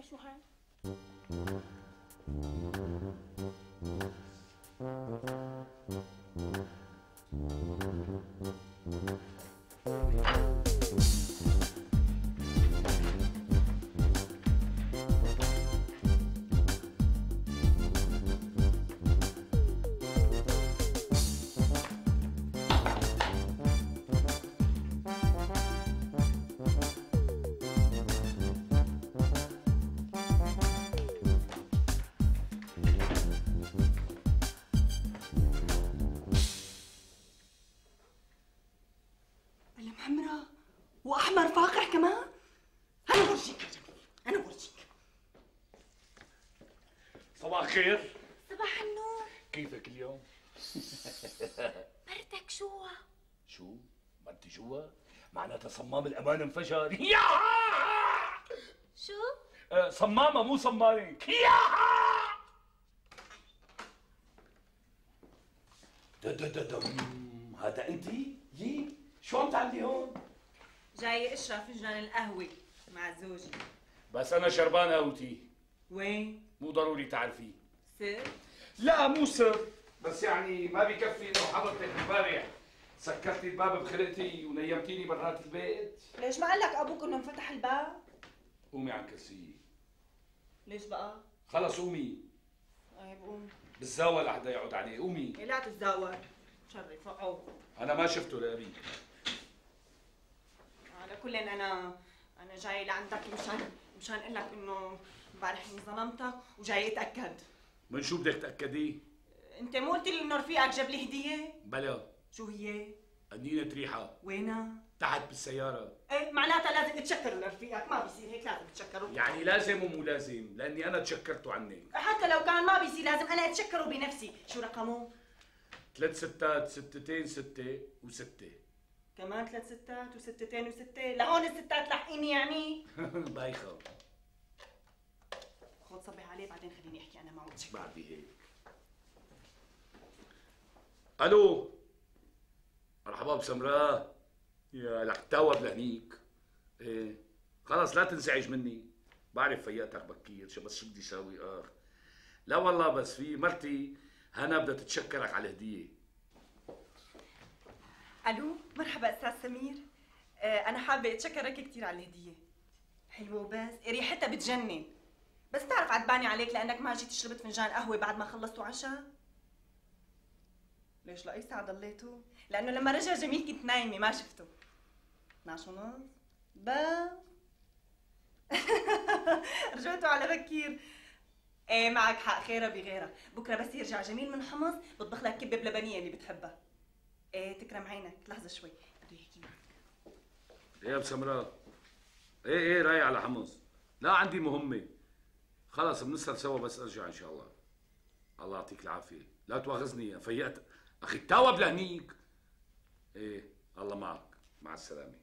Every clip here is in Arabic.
شو هاي؟ حمراء واحمر فاقع كمان. انا برجيك يا جميل، انا برجيك. صباح الخير. صباح النور. كيفك اليوم؟ مرتك جوا. شو؟ مرتي جوا؟ معناتها صمام الامان انفجر. شو؟ صمامه مو صمامه. هذا انت؟ يي شو عم تعملي هون؟ جاي اشرب فنجان القهوة مع زوجي. بس انا شربان قهوتي. وين؟ مو ضروري تعرفي. سر؟ لا مو سر، بس يعني ما بكفي انه حضرتك امبارح سكرتي الباب بخلقتي ونيمتيني برات البيت. ليش ما قال لك ابوك انه انفتح الباب؟ قومي عن كرسيي. ليش بقى؟ خلص قومي. طيب قوم. بالزاوية لحدا يقعد عليه، قومي. إيه لا تتزاور. شرف اقعد. انا ما شفته لأبي. على كل انا جاي لعندك مشان اقول لك انه امبارح اني ظلمتك وجاي اتاكد. من شو بدك تأكدي؟ انت مو قلت لي انه رفيقك جاب لي هديه؟ بلا. شو هي؟ قنينة ريحة. وينها؟ تحت بالسيارة. ايه معناتها لازم تتشكروا لرفيقك، ما بيصير هيك، لازم تتشكروا. يعني لازم ومو لازم؟ لأني أنا تشكرته عنك. حتى لو كان ما بيصير لازم انا اتشكره بنفسي. شو رقمه؟ 3 ستات، 6 6 و6. كمان 3 ستات و6 و6، لهون الستات لاحقيني يعني؟ بايخة. خذ صبح عليه بعدين خليني احكي انا معه. بعدي هيك. الو. مرحبا بسمراء. يا لك تاوب لهنيك. ايه خلص لا تنزعج مني، بعرف فيقتك بكير، شو بس شو بدي ساوي لا والله بس في مرتي هنا بدها تتشكرك على الهدية. الو مرحبا استاذ سمير. انا حابه اتشكرك كثير على الهديه. حلوه وبس ريحتها بتجنن. بس تعرف عتباني عليك لانك ما جيت شربت فنجان قهوه بعد ما خلصتوا عشاء. ليش لاي ساعه ضليتوا؟ لانه لما رجع جميل كنت نايمه ما شفته. 12:30 بس. رجعتوا على بكير. ايه معك حق، خيرها بغيرها. بكره بس يرجع جميل من حمص بطبخ لك كبه بلبنيه اللي بتحبها. ايه تكرم عينك، لحظه شوي بده يحكي معك. ايه يا بسمراء؟ ايه رايح على حمص. لا عندي مهمة. خلص بنسهر سوا بس ارجع ان شاء الله. الله يعطيك العافية، لا تواخذني فيقت اخي تاوب لهنيك. ايه الله معك، مع السلامة.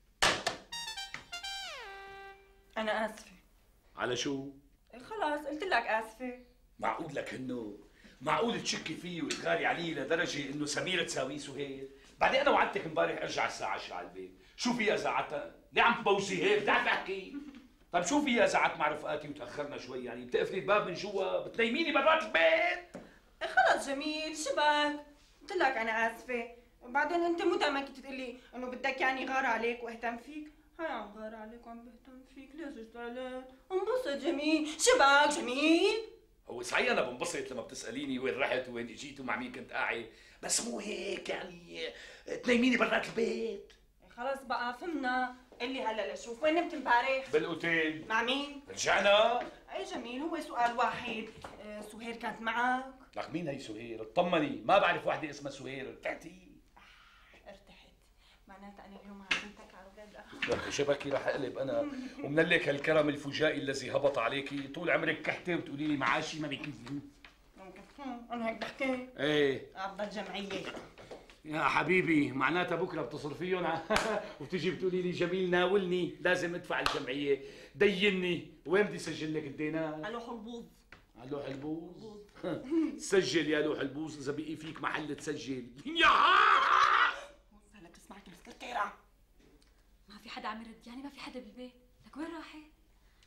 انا اسفة. على شو؟ خلاص قلت لك اسفة. معقول لك انه معقول تشكي فيه وتغاري علي لدرجة انه سميرة تساويه سهيل؟ بعدين انا وعدتك امبارح ارجع الساعة 10 على البيت، شو فيها زعتها؟ ليه عم تبوسي هيك؟ بتعرف احكي؟ طيب شو فيها زعت مع رفقاتي وتأخرنا شوي يعني بتقفلي الباب من جوا بتنيميني برات البيت؟ خلص جميل شبك؟ قلت لك انا اسفة. بعدين انت مو دائما كنت تقول لي انه بدك يعني غار عليك واهتم فيك. هاي عم غار عليك وعم بهتم فيك، ليش زعلان؟ انبسط جميل، شبك جميل؟ هو صحيح انا بنبسط لما بتساليني وين رحت وين اجيت ومع مين كنت قاعد، بس مو هيك يعني تنيميني برات البيت. خلص بقى فهمنا. قل لي هلا لشوف وين نمت امبارح؟ بالاوتيل. مع مين؟ رجعنا. اي جميل، هو سؤال واحد. سهير كانت معك؟ لك مين هي سهير؟ اطمني ما بعرف وحده اسمها سهير. ارتحتي؟ ارتحت. معناتها انا اليوم عزمتك على الغداء. شبكي رح اقلب انا ومن لك هالكرم الفجائي الذي هبط عليكي، طول عمرك كحته وتقولي لي معاشي ما بيكفي. انا هيك بحكي؟ ايه افضل جمعيه. يا حبيبي معناتها بكره بتصل فيهم وتيجي بتقولي لي جميل ناولني لازم ادفع الجمعيه، ديني. وين بدي سجل لك الدينار؟ على لوح البوظ. على لوح البوظ؟ سجل يا لوح البوظ اذا بقي فيك محل تسجل. يا هلا بتسمعك بالسكرتيره. ما في حدا عم يرد، يعني ما في حدا بالبيت. لك وين راحت؟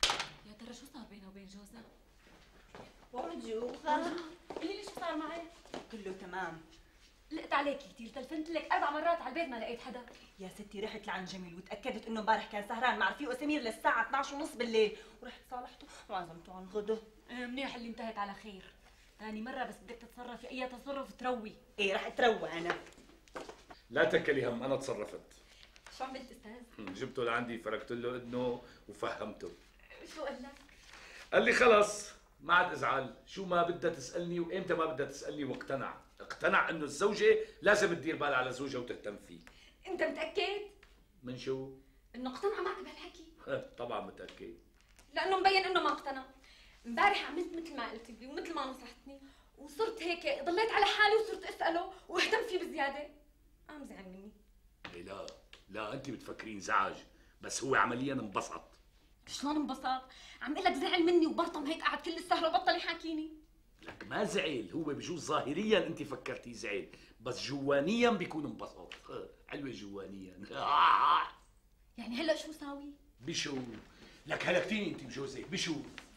يا ترى شو صار بينه وبين جوزها؟ بونجور. قولي لي شو صار معي؟ كله تمام. لقت عليكي كثير، تلفنت لك 4 مرات على البيت ما لقيت حدا. يا ستي رحت لعند جميل وتاكدت انه امبارح كان سهران مع رفيقه سمير للساعه 12:30 بالليل، ورحت صالحته وعزمته على الغدا. منيح اللي انتهت على خير. ثاني مرة بس بدك تتصرفي أي تصرف تروي. ايه رح اتروق انا. لا تكلي هم، انا تصرفت. شو عملت أستاذ؟ جبته لعندي، فركت له اذنه وفهمته. شو قال لك؟ قال لي خلص ما عاد ازعل، شو ما بدها تسالني وامتى ما بدها تسالني، واقتنع. اقتنع انه الزوجه لازم تدير بالها على زوجها وتهتم فيه. أنت متأكد؟ من شو؟ إنه اقتنع معك بهالحكي؟ طبعا متاكد. لأنه مبين إنه ما اقتنع. امبارح عملت مثل ما قلت لي ومثل ما نصحتني، وصرت هيك ضليت على حالي وصرت اساله واهتم فيه بزياده. قام زعل مني. إيه لا لا، انت بتفكرين زعج، بس هو عمليا انبسط. شلون انبسط؟ عم اقول لك زعل مني وبرطم هيك قعد كل السهره وبطل يحاكيني. لك ما زعل، هو بجوز ظاهريا انت فكرتيه زعل، بس جوانيا بيكون انبسط. حلوه جوانيا. يعني هلا شو ساوي؟ بشو؟ لك هلكتيني انت بجوزك، بشو؟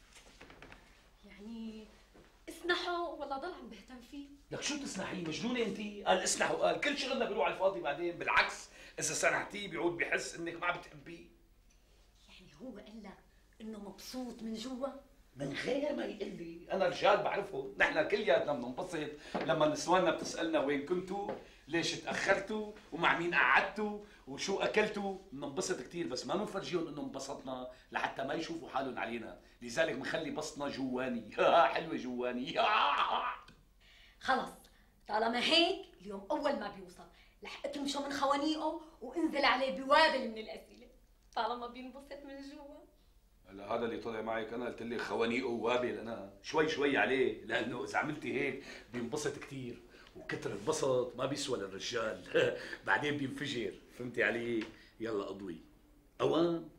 يعني اسنحه ولا ضل عم بهتم فيه؟ لك شو تسنحيه؟ مجنونه انت؟ قال اسنح وقال كل شغلنا بيروح على الفاضي بعدين، بالعكس اذا سنحتيه بيعود بحس انك ما عم بتحبيه. يعني هو قال لك انه مبسوط من جوا؟ من غير ما يقول لي، انا رجال بعرفهم، نحن كلياتنا بننبسط لما نسواننا بتسالنا وين كنتوا؟ ليش تاخرتوا؟ ومع مين قعدتوا؟ وشو اكلتوا؟ بننبسط كثير، بس ما بنفرجيهم انه انبسطنا لحتى ما يشوفوا حالهم علينا، لذلك بنخلي بسطنا جواني. حلوه جواني. خلص طالما هيك اليوم اول ما بيوصل رح اكمشه من خوانيقه وانزل عليه بوابل من الاسئله، طالما بينبسط من جوا. هلا هذا اللي طلع معك، انا قلت لك خوانيقه ووابل، انا شوي شوي عليه، لانه اذا عملتي هيك بينبسط كثير، وكتر البسط ما بيسوى للرجال. بعدين بينفجر، فهمتي علي؟ يلا اضوي اوام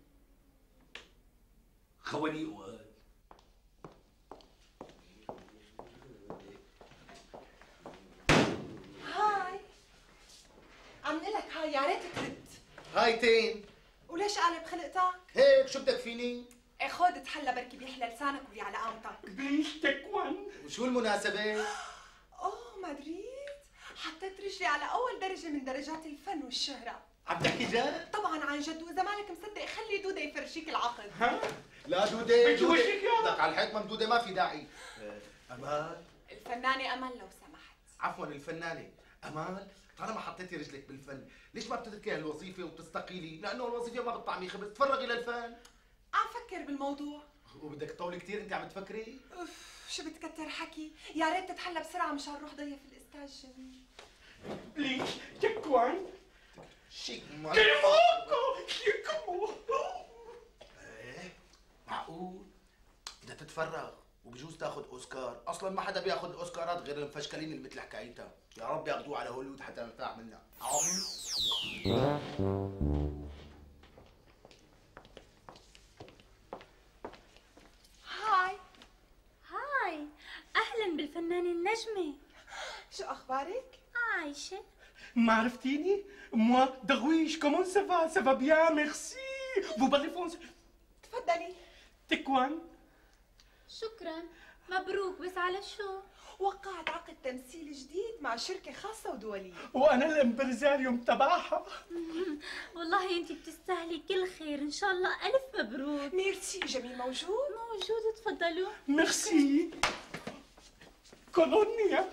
خوانيقه. هاي عم لك هاي، يا ريت ترد. هاي تين. وليش قالب خلقتك؟ هيك شو بدك فيني؟ ايه خود اتحلى بركي بيحلى لسانك ولي على قامتك. بليز تكون. وشو المناسبة؟ اوه ما دريت، حطيت رجلي على اول درجة من درجات الفن والشهرة. عم تحكي جد؟ طبعا عن جد، واذا مالك مصدق خلي دودة يفرجيك العقد. ها؟ لا دودة بدي وشك يا لك على الحيط ممدودة ما في داعي. أمال، الفنانة امل لو سمحت. عفوا الفنانة أمال، طالما حطيتي رجلك بالفن ليش ما بتتركي هالوظيفة وتستقيلي؟ لأنه الوظيفة ما بتطعمي خبز، تفرغي للفن. عم فكر بالموضوع. وبدك تطولي كثير أنت عم تفكري؟ اوف شو بتكتر حكي، يا ريت تتحلى بسرعة مشان نروح ضيف الاستاذ جميل. بليز تكون. شيك ايه معقول؟ بدها تتفرغ وبجوز تاخذ اوسكار، اصلا ما حدا بياخذ الاوسكارات غير المفشكلين اللي مثل حكايتها، يا رب ياخذوه على هوليوود حتى نرتاح منها. هاي هاي، أهلا بالفنانة النجمة. شو اخبارك؟ عايشة. ما عرفتيني؟ moi درويش comment ça va? Ça va bien merci. Vous parlez français? تفضلي. تكوان. شكرا. مبروك، بس على شو؟ وقعت عقد تمثيل جديد مع شركة خاصة ودولية. وأنا الإمبرزاريو تبعها. والله أنت بتستاهلي كل خير، إن شاء الله ألف مبروك. ميرسي. جميل موجود؟ موجود، تفضلوا. Merci. كولونيا.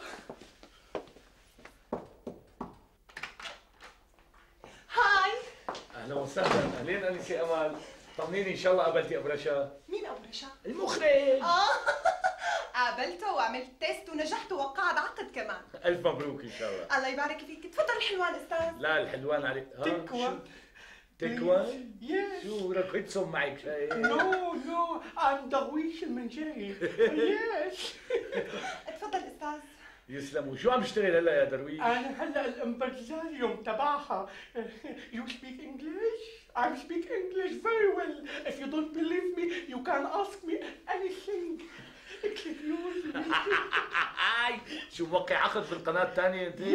هاي. اهلا وسهلا، اهلين انسه امل، طمنيني ان شاء الله قابلتي ابرشا. مين ابو رشا؟ المخرج. قابلته وعملت تيست ونجحت ووقعت عقد كمان. الف مبروك ان شاء الله. الله يبارك فيك. تفضل الحلوان استاذ. لا الحلوان عليك. تكوان. تكوان؟ Yes. شو ركضتهم معك شايف؟ No, I'm درويش المنجاي. Yes. تفضل استاذ. يسلموا، شو عم تشتغل هلا يا درويش؟ أنا هلا الإمبرزاريو تبعها. You speak English? I speak English very well. If you don't believe me, you can ask me anything. Excuse me. شو موقع عقد بالقناة الثانية انت؟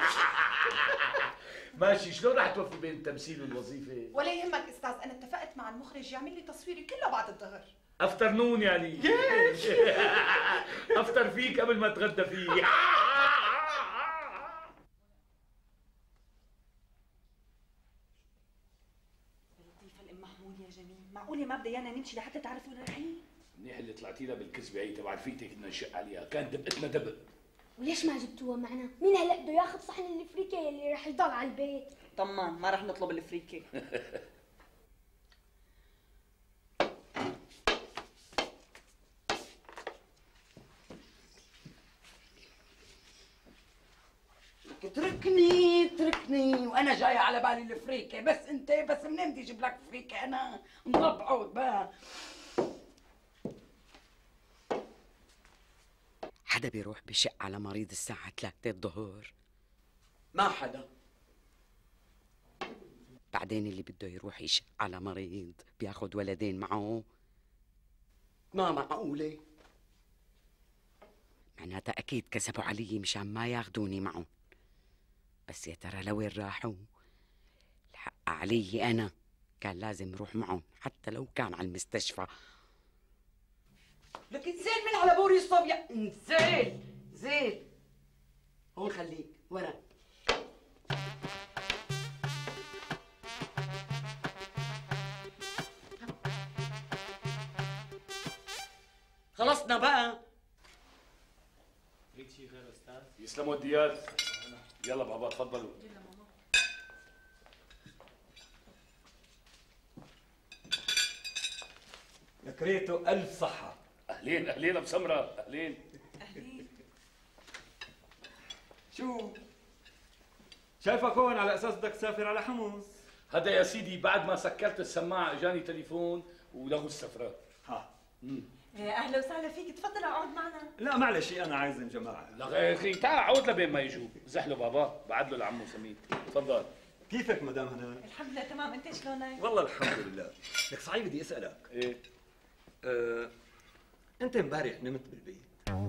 ماشي، شلون رح توفي بين التمثيل والوظيفة؟ ولا يهمك استاذ، انا اتفقت مع المخرج يعمل لي تصويري كله بعد الظهر. افترنون يعني. افطر فيك قبل ما اتغدى فيه. لطيفة الام محمود يا جميل، معقولة ما بدها ايانا نمشي لحتى تعرف وين رايحين؟ منيح اللي طلعتي لها بالكذبه هي تبع رفيقتك بدنا نشق عليها، كان دبقتنا دبق. وليش ما جبتوها معنا؟ مين هلا بده ياخذ صحن الفريكه اللي رح يضل على البيت؟ طمان ما رح نطلب الفريكة. اتركني وانا جايه على بالي الفريكه، بس منين بدي اجيب لك فريكه انا؟ نضب عود بقى. حدا بيروح بشق على مريض الساعة 3 الظهر؟ ما حدا. بعدين اللي بده يروح يشق على مريض بياخد ولدين معه؟ ما معقولة. معناتها أكيد كسبوا علي مشان ما ياخدوني معهم. بس يا ترى لوين راحوا؟ الحق علي أنا، كان لازم روح معهم حتى لو كان على المستشفى. لك انزل من على بوري الصبية، انزل هون، خليك ورا. خلصنا بقى. تريد شي غير استاذ؟ يسلموا الديات. يلا بابا تفضلوا. يلا ماما. لك ريته ألف صحة. اهلين اهلين ابو سمره، اهلين. اهلين. شو؟ شايفك هون على اساس بدك تسافر على حمص. هذا يا سيدي بعد ما سكرت السماعه اجاني تليفون ولغوا السفره. ها. اهلا وسهلا فيك، تفضل اقعد معنا. لا معلش انا عايزن جماعة. لا يا اخي تعال عود لبين ما يجوا. زحلوا بابا، بعد له لعمو سمير. تفضل. كيفك مدام هنا؟ الحمد لله تمام، انت شلونك؟ والله الحمد لله. لك صحيح بدي اسألك. ايه؟ انت امبارح نمت بالبيت؟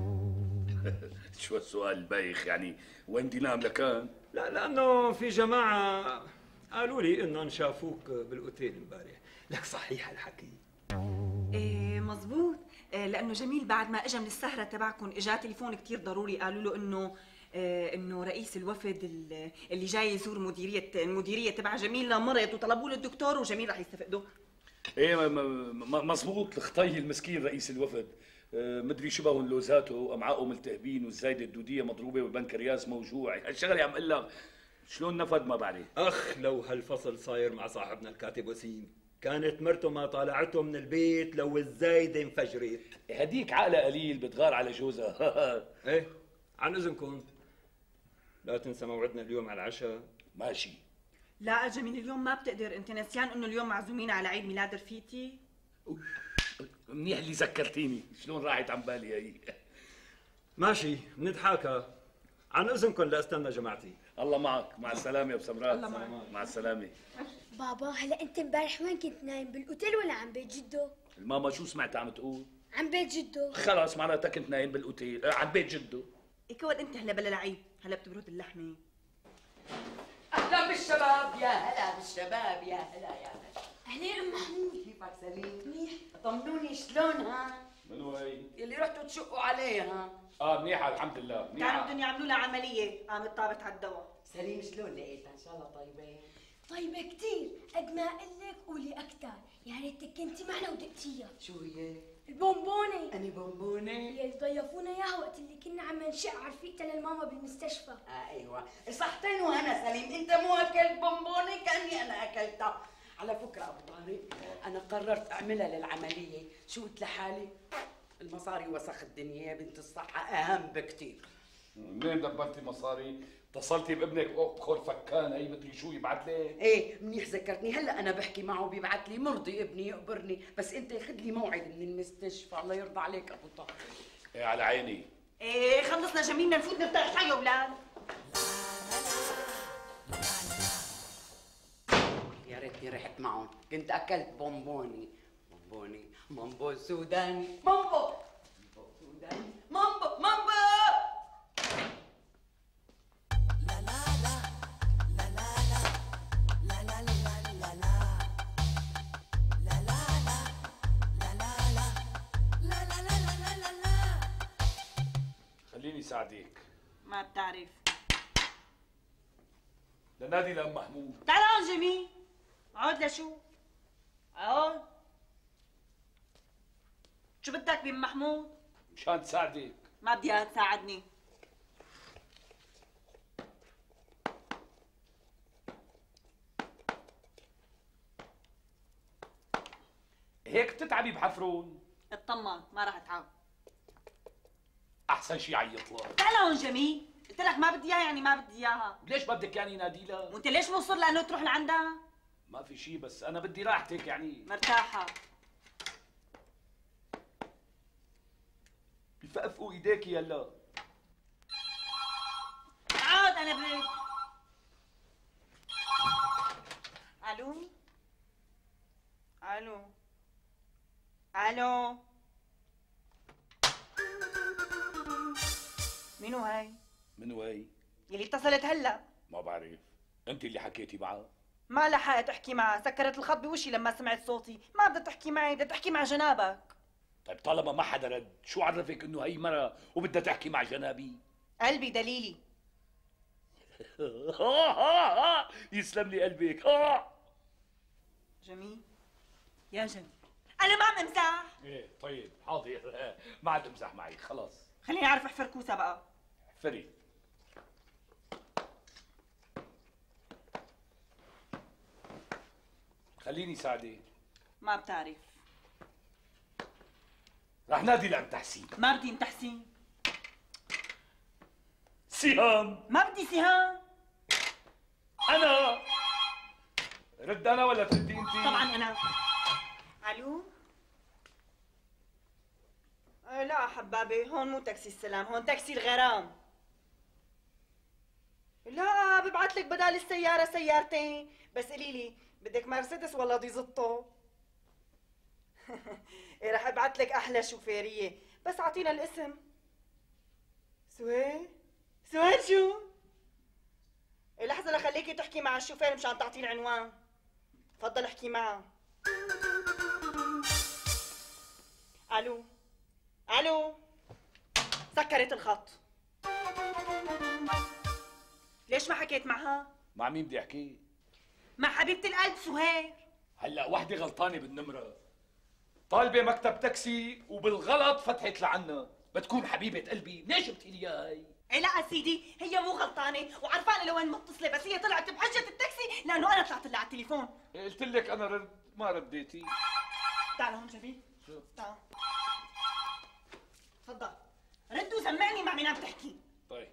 شو السؤال البايخ يعني؟ وين بدي نام لكان؟ لا لانه في جماعة قالوا لي انهم شافوك بالاوتيل امبارح. لك صحيح الحكي؟ ايه مزبوط. لانه جميل بعد ما اجى من السهره تبعكم اجاه تليفون كثير ضروري، قالوا له انه رئيس الوفد اللي جاي يزور المديريه تبع جميل مرض، وطلبوا له الدكتور وجميل رح يستفقده. ايه مزبوط. الخطي المسكين رئيس الوفد مدري شبههم لوزاته، امعائه ملتهبين والزايده الدوديه مضروبه والبنكرياس موجوع. هالشغله عم اقول لك شلون نفد ما بعرف. اخ لو هالفصل صاير مع صاحبنا الكاتب وسيم، كانت مرته ما طالعته من البيت لو الزايده انفجرت. هديك عقلها قليل بتغار على جوزها. ايه عن اذنكم لا تنسى موعدنا اليوم على العشاء. ماشي. لا جميل اليوم ما بتقدر، انت نسيان انه اليوم معزومين على عيد ميلاد رفيقتي. منيح اللي ذكرتيني، شلون راحت عن بالي هي. ماشي بنتحاكى. عن اذنكم لاستنى جماعتي. الله معك، مع السلامه يا ابو سمرات. الله معك. مع السلامه. بابا هلا انت امبارح وين كنت نايم؟ بالاوتيل ولا عم بيت جدو؟ الماما شو سمعت عم تقول؟ عم بيت جدو. خلاص معناتها كنت نايم بالاوتيل عند بيت جده. كود انت هلا بلا لعيب، هلا بتبرد اللحمه. اهلا بالشباب، يا هلا بالشباب، يا هلا يا هلا. اهلين ام محمود. كيفك سليم؟ منيح. طمنوني شلونها؟ من وين؟ اللي رحتوا تشقوا عليها. منيحه الحمد لله. كانوا منيحه. بدهم يعملوا لها عمليه، قامت طابت على الدواء. سليم شلون لقيتها؟ ان شاء الله طيبه. طيبة كتير، قد ما اقول لك قولي اكثر، يا ريتك كنتي معنا ودقتيها. شو هي؟ البونبونة. أني بونبونة؟ هي اللي ضيفونا اياها وقت اللي كنا عم نشق على رفيقتها للماما بالمستشفى. ايوه صحتين وانا سليم، انت مو اكلت بونبونة كاني انا اكلتها. على فكرة ابو طارق انا قررت اعملها للعملية، شو قلت لحالي؟ المصاري وسخ الدنيا يا بنت الصحة اهم بكتير. منين دبرتي مصاري؟ اتصلتي بابنك اخر فكان هي مدري شو يبعث لك؟ ايه منيح ذكرتني، هلا انا بحكي معه بيبعث لي مرضي ابني يقبرني، بس انت خذ لي موعد من المستشفى الله يرضى عليك ابو طارق. ايه على عيني. ايه خلصنا جميل، بدنا نفوت نفتح شاي يا اولاد. يا ريتني رحت معهم، كنت اكلت بونبوني. مامبو سوداني، مامبو سوداني، مامبو. خليني ساعدك. ما بتعرف. لنادي لأم محمود. تعال هون جميل. عود لشو؟ عود. شو بدك بأم محمود؟ مشان تساعدك. ما بدي اياها تساعدني. هيك بتتعبي بحفرون. اطمن ما راح اتعب. احسن شي عيط لها. تعال هون جميل. قلت لك ما بدي اياها يعني ما بدي اياها. ليش بدك يعني نادي لها؟ وانت ليش مصر لانه تروح لعندها؟ ما في شي بس انا بدي راحتك يعني. مرتاحة. بفقفقوا ايديك يلا. عاد انا بريك. الو الو الو. منو هاي؟ منو هي؟ يلي اتصلت هلا. ما بعرف. انت اللي حكيتي معها؟ ما لحقت احكي معها، سكرت الخط بوشي لما سمعت صوتي. ما بدها تحكي معي، بدها تحكي مع جنابك. طيب طالما ما حدا رد، شو عرفك انه هي مرة وبدها تحكي مع جنابي؟ قلبي دليلي. يسلم لي قلبك. جميل يا جميل، انا ما عم امزح. ايه طيب حاضر. ما عاد امزح معي خلاص. خليني اعرف احفر كوسه بقى. احفري. خليني ساعدك. ما بتعرف. رح نادي لأم تحسين. ما بدي ام تحسين. سهام. ما بدي سهام. أنا رد أنا ولا تردي أنت؟ طبعا أنا. ألو؟ لا حبابي، هون مو تاكسي السلام، هون تاكسي الغرام. لا ببعث لك بدال السيارة سيارتين، بس قولي لي بدك مرسيدس ولا ديزوتو؟ إيه رح ابعث لك أحلى شوفيرية، بس أعطينا الاسم. سهير؟ سهير شو؟ لحظة لخليكي تحكي مع الشوفير مشان تعطيه العنوان. تفضل احكي معه. الو الو. سكرت الخط. ليش ما حكيت معها؟ مع مين بدي احكي؟ مع حبيبة القلب سهير. هلا وحده غلطانه بالنمره، طالبه مكتب تاكسي وبالغلط فتحت لعنا، بتكون حبيبه قلبي، ليش جبتي لي اياها هي؟ ايه لا سيدي، هي مو غلطانة وعرفانة لوين متصلة، بس هي طلعت بحجة التاكسي لأنه أنا طلعت لها على التليفون. قلت لك انا رد ما رديتي. تعال هون شفيق. شو؟ تعال. تفضل. رد وسمعني مع مين عم تحكي. طيب.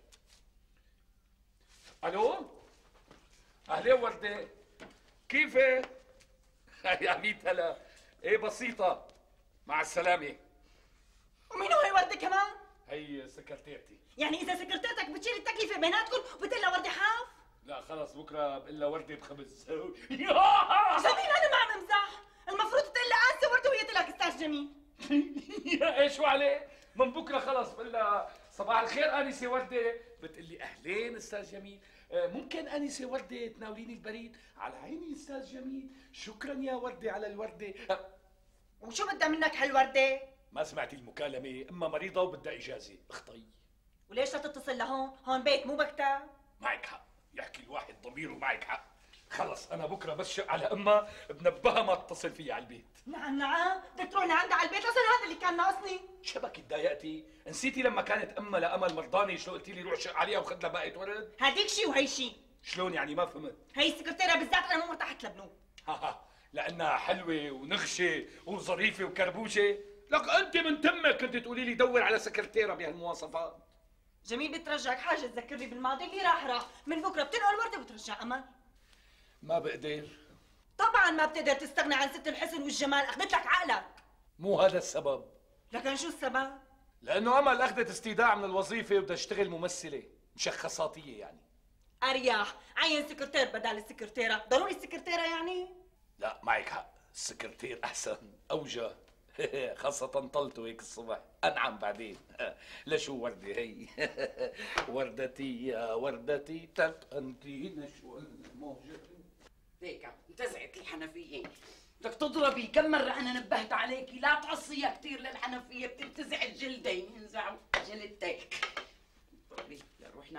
الو؟ اهلين وردة. كيفك؟ يا ميت هلا. ايه بسيطة. مع السلامة. ومين هو وردة كمان؟ هي سكرتيرتي. يعني إذا سكرتيرتك بتشيل التكلفة بيناتكم وبتقول لها وردة حاف؟ لا خلص بكره بقول لها وردة بخبز. جميل أنا ما عم امزح، المفروض تقول لها آنسة وردة وهي تقول لك أستاذ جميل. يا ايه شو عليه؟ من بكره خلص بقول لها صباح الخير انسه ورده، بتقول لي اهلين استاذ جميل، ممكن انسه ورده تناوليني البريد؟ على عيني استاذ جميل، شكرا يا ورده على الورده. وشو بدها منك هالورده؟ ما سمعتي المكالمه؟ امها مريضه وبدها اجازه، اخطي. وليش لا تتصل لهون؟ هون بيت مو مكتب. معك حق، يحكي الواحد ضميره، معك حق. خلص انا بكره بس شق على امها بنبهها ما تتصل فيي على البيت. نعم بدك تروح لعندها على البيت، اصلا هذا اللي كان ناقصني. شبك تضايقتي؟ نسيتي لما كانت امها لامل مرضاني شو قلتي لي روح شق عليها وخذ لها باقه ورد؟ هديك شيء وهي شيء. شلون يعني ما فهمت؟ هي السكرتيرة بالذات انا مو مرتاحة لبنوب. لانها حلوه ونغشه وظريفه وكربوشه؟ لك انت من تمك كنت تقولي لي دور على سكرتيره بهالمواصفات. جميل بترجاك حاجه تذكرني بالماضي اللي راح، من بكره بتنقل ورده وبترجع امل. ما بقدر. طبعا ما بتقدر تستغنى عن ست الحسن والجمال، اخذت لك عقلك. مو هذا السبب. لكن شو السبب؟ لانه امل اخذت استيداع من الوظيفه وبدها تشتغل ممثله مشخصاتيه يعني. اريح، عين سكرتير بدل السكرتيره، ضروري السكرتيره يعني؟ لا معك حق، السكرتير احسن اوجه. خاصة طلته هيك الصبح انعم بعدين. لشو وردة هي؟ وردتي يا وردتي انتي نشوى الموجة. هيك انتزعت الحنفية. بدك تضربي، كم مرة أنا نبهت عليكي لا تعصيها كثير للحنفية، بتنتزع الجلدة، ينزعوا جلدتك.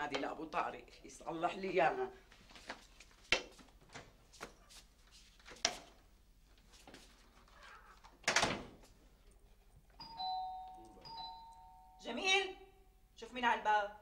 هذه لابو طارق يصلح لي اياها. جميل، شوف مين على الباب.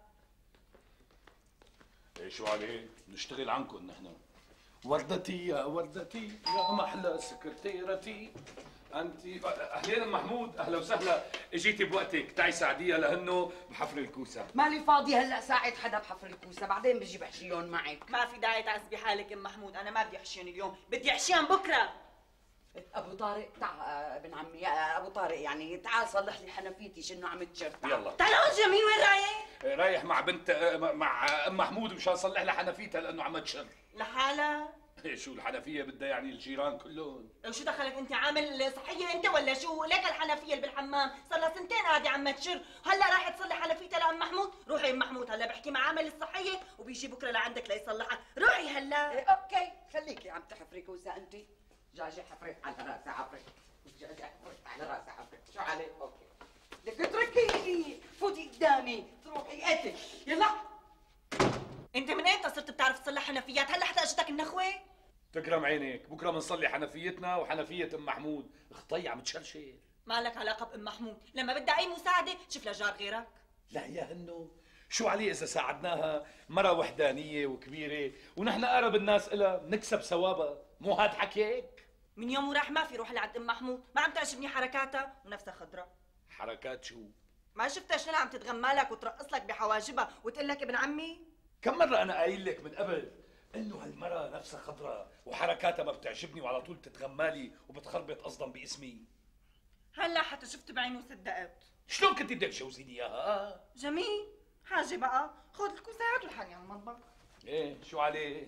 ايه شو عليه؟ نشتغل عنكم نحن. وردتي يا وردتي يا محلى سكرتيرتي انت. اهلين ام محمود، اهلا وسهلا. اجيتي بوقتك، تعي ساعديها لانه بحفر الكوسه. مالي فاضي هلا ساعد حدا بحفر الكوسه، بعدين بجي بحشيهم معك. ما في داعي تعذبي حالك ام محمود، انا ما بدي احشيهم اليوم، بدي احشيهم بكره. ابو طارق تعال ابن عمي، ابو طارق يعني تعال صلح لي حنفيتي شنو عم تشر. يلا تعال هون جميل، وين رايح؟ رايح مع بنت مع ام محمود مشان صلح لها حنفيتها لانه عم تشر. لحالها؟ ايه شو الحنفيه بدها يعني الجيران كلهم. شو دخلك انت، عامل صحيه انت ولا شو؟ ليك الحنفيه اللي بالحمام صار لها سنتين قاعده عم تشر، هلا راح تصلح حنفيتها لام محمود؟ روحي ام محمود هلا بحكي مع عامل الصحيه وبيجي بكره لعندك ليصلحها، روحي هلا. إيه اوكي خليكي عم تحفري كوسه انت. جاجي حفري على راسي حفري، جاجي حفري على راسي حفري، شو عليك؟ اوكي بدك تتركيني فوتي قدامي تروحي قتل. يلا انت من ايمتى صرت بتعرف تصلح حنفيات؟ هلا حتى اجتك النخوه؟ تكرم عينك، بكره بنصلي حنفيتنا وحنفيه ام محمود. اختي عم تشرشر. ما لك علاقه بام محمود، لما بدها اي مساعده شوف لها جار غيرك. لا يا هنو، شو عليه اذا ساعدناها؟ مرة وحدانيه وكبيره ونحن اقرب الناس لها بنكسب ثوابها، مو هاد حكيك؟ من يوم وراح ما في روح لعند ام محمود، ما عم تعجبني حركاتها ونفسها خضراء. حركات شو؟ ما شفتها شلون عم تتغمى لك وترقص لك بحواجبها وتقول لك ابن عمي؟ كم مرة أنا قايل لك من قبل إنه هالمرة نفسها خضراء وحركاتها ما بتعجبني وعلى طول بتتغمالي وبتخربط قصدا باسمي. هلا حتى شفت بعيني وصدقت. شلون كنت بدك تجوزيني إياها؟ جميل، حاجة بقى، خذ الكوسات والحقي على المطبخ. إيه شو عليه؟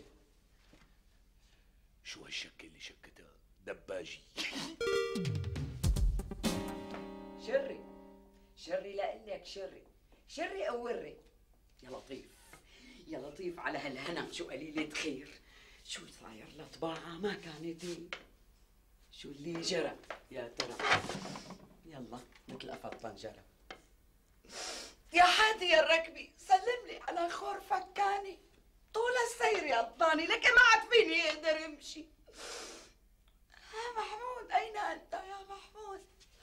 شو هالشكة اللي شكتها؟ دباجي. شري شري لقلك شري شري او وري. يا لطيف يا لطيف على هالهنا، شو قليلة خير. شو صاير لطباعة ما كانت هي، شو اللي جرى يا ترى؟ يلا مثل قفط طنجرة. يا حادي يا الركبي سلم لي على خور فكاني، طول السير يا الضاني لك ما عاد فيني يقدر يمشي. يا محمود أين أنت يا محمود؟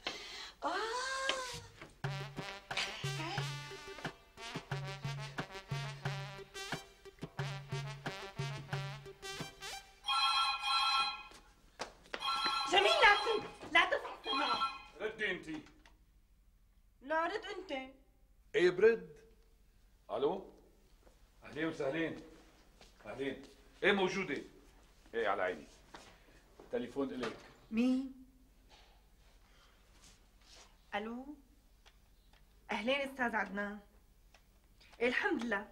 جميل، لا ترفع السماعة. ردي انتي. لا رد انت. ايه برد. الو، اهلين وسهلين. اهلين. ايه موجودة. ايه على عيني. تليفون الك. مين؟ الو، اهلين استاذ عدنان. إيه الحمد لله.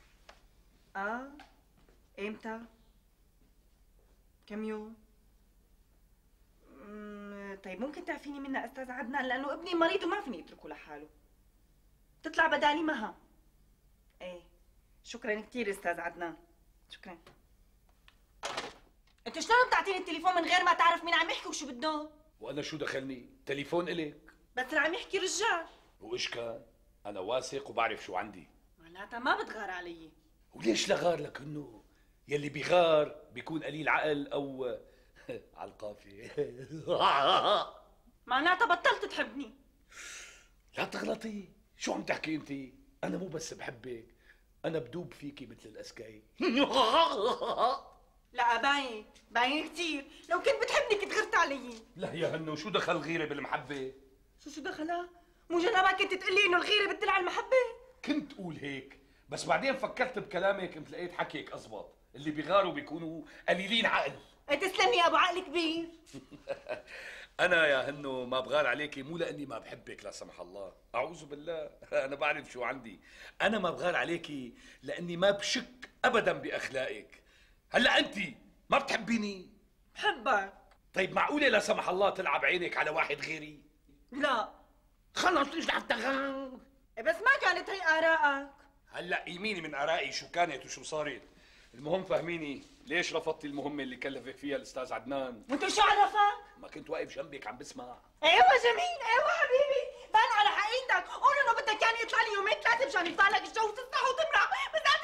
ايمتى؟ كم يوم؟ طيب ممكن تعفيني منها استاذ عدنان، لانه ابني مريض وما فيني اتركه لحاله. تطلع بدالي مها. ايه شكرا كثير استاذ عدنان، شكرا. انت شلون بتعطيني التليفون من غير ما تعرف مين عم يحكي وشو بده؟ وانا شو دخلني؟ تليفون الك. بس اللي عم يحكي رجال. وايش كان؟ انا واثق وبعرف شو عندي. معناتها ما بتغار علي. وليش لغار لك انه؟ يلي بيغار بيكون قليل عقل او على القافية. معناتها بطلت تحبني. لا تغلطي، شو عم تحكي انت؟ انا مو بس بحبك، انا بدوب فيكي مثل الاسكاي. لا باين كثير، لو كنت بتحبني كنت غرت علي. لا يا هنو، شو دخل الغيرة بالمحبة؟ شو دخلها؟ مو جنابك كنت تقول لي انه الغيرة بتدل على المحبة؟ كنت اقول هيك، بس بعدين فكرت بكلامك قمت لقيت حكيك اضبط، اللي بيغاروا بيكونوا قليلين عقل. تسلم يا ابو عقل كبير. انا يا هنو ما بغار عليكي مو لاني ما بحبك لا سمح الله، اعوذ بالله، انا بعرف شو عندي. انا ما بغار عليكي لاني ما بشك ابدا باخلاقك. هلا انت ما بتحبيني؟ بحبك. طيب معقوله لا سمح الله تلعب عينك على واحد غيري؟ لا. خلص ليش لحتى غار؟ بس ما كانت هي آراءك. هلا يميني من ارائي شو كانت وشو صارت. المهم فهميني، ليش رفضتي المهمة اللي كلفك فيها الأستاذ عدنان؟ وانت شو عرفك؟ ما كنت واقف جنبك عم بسمع. ايوه جميل، ايوه حبيبي، بان على حقيقتك، قول انه بدك يعني يطلع لي يومين ثلاثة مشان يطلع لك الجو وتسرح وتمرح، بس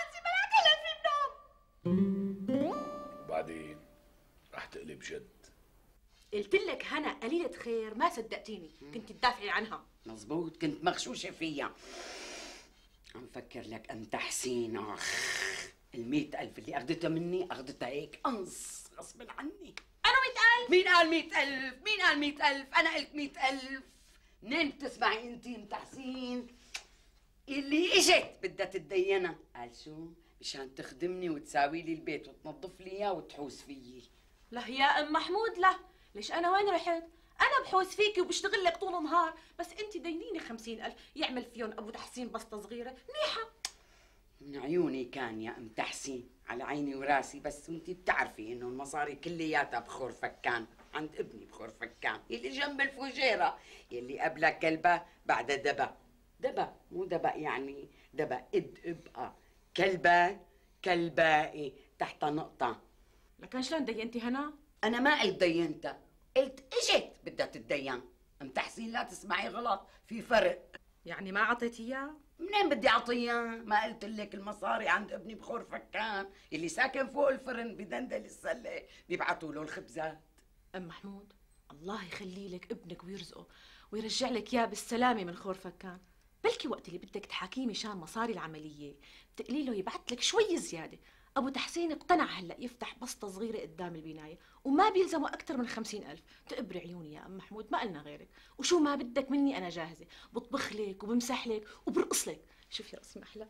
بجد. قلت لك هنا قليلة خير ما صدقتيني، كنت تدافعي عنها. مزبوط، كنت مغشوشة فيها. عم فكر لك أم تحسين، ال100,000 اللي أخذتها مني أخذتها هيك أنص غصب عني. أنا 100,000؟ مين قال 100,000؟ مين قال 100,000؟ أنا قلت 100,000. منين بتسمعي أنتِ أم تحسين؟ اللي إجت بدها تتدينها، قال شو؟ مشان تخدمني وتساوي لي البيت وتنظف لي إياه وتحوس فيي. لا يا ام محمود لا، ليش انا وين رحت؟ انا بحوس فيكي وبشتغل لك طول النهار، بس انت دينيني 50,000 يعمل فيهم ابو تحسين بسطه صغيره منيحه. من عيوني كان يا ام تحسين، على عيني وراسي، بس انت بتعرفي انه المصاري كلياتها بخور فكان عند ابني بخور فكان اللي جنب الفجيره، يلي قبلها كلبه بعدها دبا. دبا مو دبا يعني دبا ابقى كلبه كلبائي تحت نقطه. لكن شلون دينتي هنا؟ انا ما قلت دينتها، قلت اجت بدها تتدين. ام تحسين لا تسمعي غلط، في فرق. يعني ما عطيتي اياه؟ منين بدي اعطيها؟ ما قلت لك المصاري عند ابني بخور فكان اللي ساكن فوق الفرن بدندل السله بيبعتوا له الخبزات. ام محمود الله يخلي لك ابنك ويرزقه ويرجع لك اياه بالسلامه من خور فكان. بلكي وقت اللي بدك تحاكيه مشان مصاري العمليه بتقلي له يبعث لك شوي زياده. ابو تحسين اقتنع هلا يفتح بسطه صغيره قدام البنايه وما بيلزمه اكثر من 50,000. تقبري عيوني يا ام محمود، ما قلنا غيرك، وشو ما بدك مني انا جاهزه، بطبخ لك وبمسح لك وبرقص لك. شوفي رقص محلى.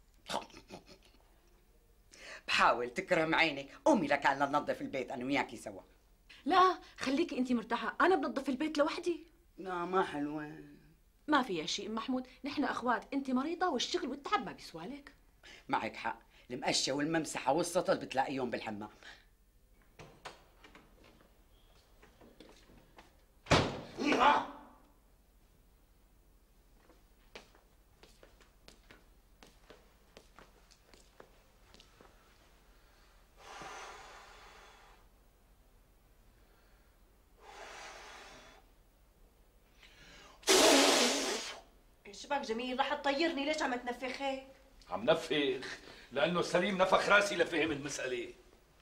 بحاول تكرم عينك، قومي لكان لننظف البيت انا وياكي سوا. لا خليكي انت مرتاحه، انا بنظف البيت لوحدي. لا ما حلوه. ما فيها شيء ام محمود، نحن اخوات، انت مريضه والشغل والتعب ما بيسوالك. معك حق، المقشه والممسحه والسطل بتلاقيهم بالحمام. شبك جميل، رح تطيرني، ليش عم تنفخ هيك؟ عم نفخ لانه سليم نفخ راسي لفهم المساله.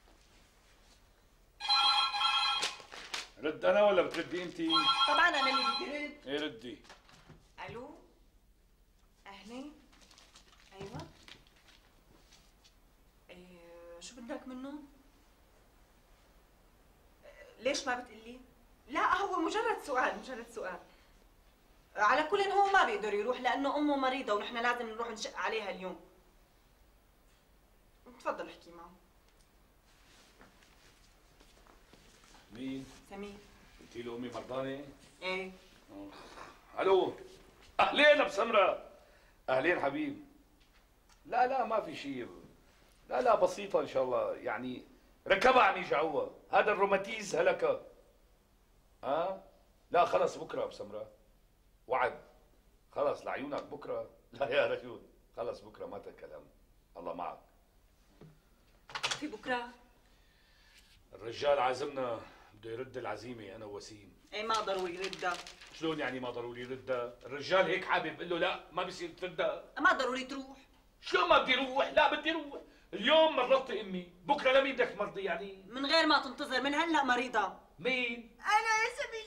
رد انا ولا بتردي انت؟ طبعا انا اللي بدي رد. ايه ردي. الو اهلين. ايوه شو بدك منه؟ ليش ما بتقلي؟ لا هو مجرد سؤال، مجرد سؤال. على كل هو ما بيقدر يروح لانه امه مريضه ونحن لازم نروح نشق عليها اليوم. تفضل احكي معه. مين؟ سمير. قلتي له امي مرضانه؟ ايه. الو اهلين بسمره. اهلين حبيب. لا ما في شيء، لا بسيطه ان شاء الله، يعني ركبها عم يجعوها، هذا الروماتيز هلكها. لا خلص بكره بسمره، وعد. خلص لعيونك بكره. لا يا رجل خلص بكره ما تكلم، الله معك. في بكره؟ الرجال عازمنا بده يرد العزيمه انا ووسيم. ايه ما ضروري يردها. شلون يعني ما ضروري يردها؟ الرجال هيك حابب، قل له لا ما بيصير تردها. ما ضروري تروح. شلون ما بدي روح؟ لا بدي روح. اليوم مرضت امي، بكره لمين بدك تمرضي يعني؟ من غير ما تنتظر، من هلا مريضه. مين؟ انا يا سمير.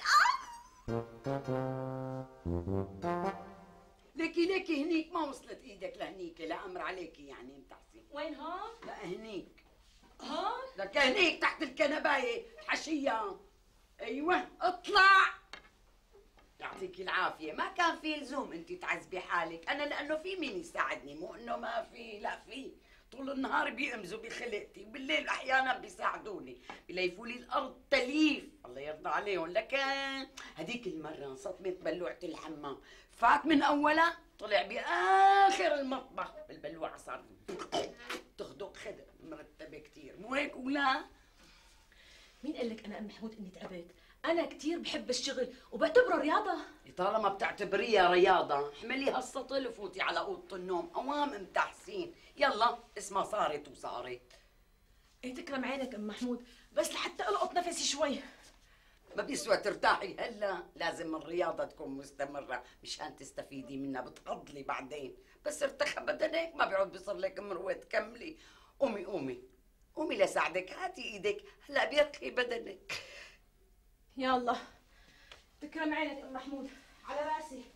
ليكي هنيك ما وصلت ايدك لهنيك، لا امر عليكي يعني ام تحسين. وين هون؟ لا هنيك. هون؟ لك هنيك تحت الكنبايه حشيه. ايوه اطلع. يعطيك العافيه، ما كان في لزوم انت تعذبي حالك، انا لانه في مين يساعدني، مو انه ما في، لا في. طول النهار بيأمزوا بخلقتي وبالليل احيانا بيساعدوني، بيليفوا لي الارض تلييف، الله يرضى عليهم. لكن هديك المره انصدمت بلوعه الحمام، فات من اولها طلع باخر المطبخ بالبلوعه، صار تخدق خدق مرتبه كثير، مو هيك ولا؟ مين قال لك انا ام محمود اني تعبت؟ انا كثير بحب الشغل وبعتبره رياضه. طالما بتعتبريها رياضه احملي هالسطل وفوتي على اوضه النوم. اوام ام تحسين، يلا اسمها صارت وصارت. ايه تكرم عينك ام محمود، بس لحتى القط نفسي شوي. ما بيسوى ترتاحي هلا، لازم الرياضه تكون مستمره مشان تستفيدي منها، بتقضلي بعدين. بس ارتخى بدنك ما بيعود بيصير لك مروه تكملي. قومي قومي لساعدك، هاتي ايدك، هلا بيرخي بدنك. يلا تكرم عينك ام محمود، على راسي.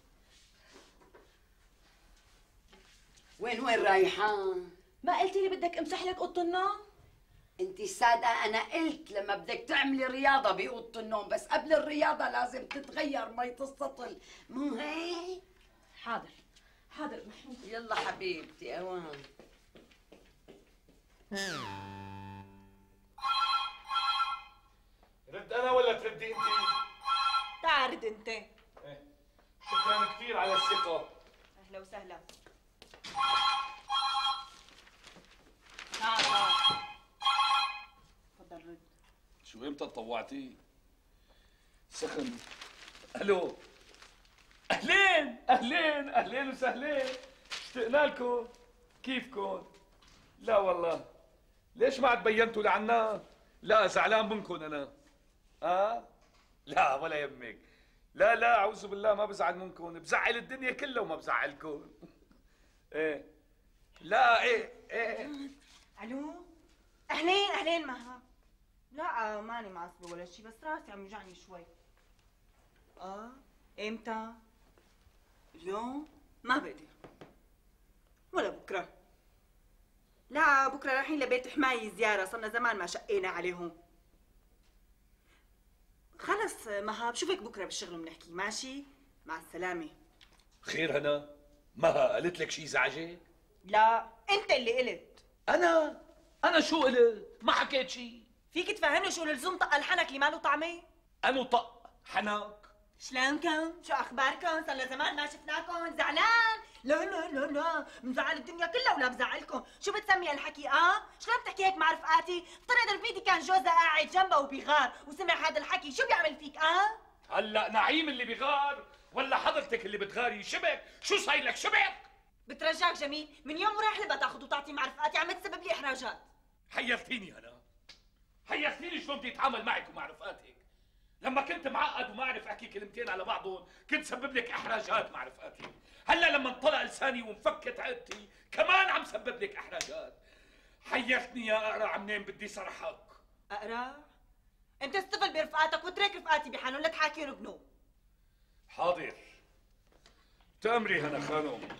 وين رايحة؟ ما قلتي لي بدك امسح لك اوضه النوم؟ انت صادقة، انا قلت لما بدك تعملي رياضة بأوضة النوم، بس قبل الرياضة لازم تتغير مية السطل، مو هيك؟ حاضر حاضر محمود. يلا حبيبتي اوان. رد انا ولا تردي انت؟ تعال رد انت. شكرا كثير على الثقة. اهلا وسهلا. تعال تفضل رد. شو امتى تطوعتي؟ سخن. الو. اهلين وسهلين، اشتقنا لكم. كيفكم؟ لا والله، ليش ما عاد بينتوا لعنا؟ لا زعلان منكم انا. لا ولا يهمك. لا اعوذ بالله، ما بزعل منكم، بزعل الدنيا كلها وما بزعلكم. ايه لا ايه. الو اهلين مها. لا ماني معصبه ولا شيء، بس راسي عم يوجعني شوي. امتى؟ اليوم؟ ما بقدر، ولا بكره. لا بكره رايحين لبيت حماية زياره، صرنا زمان ما شقينا عليهم. خلص مها، بشوفك بكره بالشغل بنحكي، ماشي؟ مع السلامه. خير هنا؟ مها قالت لك شي زعجك؟ لا انت اللي قلت. انا شو قلت؟ ما حكيت شي. فيك تفهمني شو اللزوم طق الحنك اللي ماله طعمه؟ انو طق حنك؟ شلونكم؟ شو اخباركم؟ صار زمان ما شفناكم، زعلان؟ لا مزعل الدنيا كلها ولا بزعلكم، شو بتسمي هالحكي؟ شلون بتحكي هيك مع رفقاتي؟ افترض رفيقتي كان جوزها قاعد جنبها وبيغار وسمع هذا الحكي، شو بيعمل فيك؟ هلا نعيم اللي بيغار ولا حضرتك اللي بتغاري؟ شبك؟ شو صاير لك شبك؟ بترجاك جميل، من يوم ورايح لبقى تاخذ وتعطي مع رفقاتي، عم تسبب لي احراجات. حيرتيني هلا، حيرتيني شلون بدي اتعامل معك ومع رفقاتك. لما كنت معقد وما اعرف احكي كلمتين على بعضهم كنت سبب لك احراجات مع رفقاتي، هلا لما انطلق لساني وانفكت عقدتي كمان عم سبب لك احراجات. حيرتني يا اقرع، منين بدي صرحك؟ اقرع؟ انت استفل برفقاتك واترك رفقاتي بحالهم، لا تحاكيهم بنوب. حاضر، تأمري هنا خانم.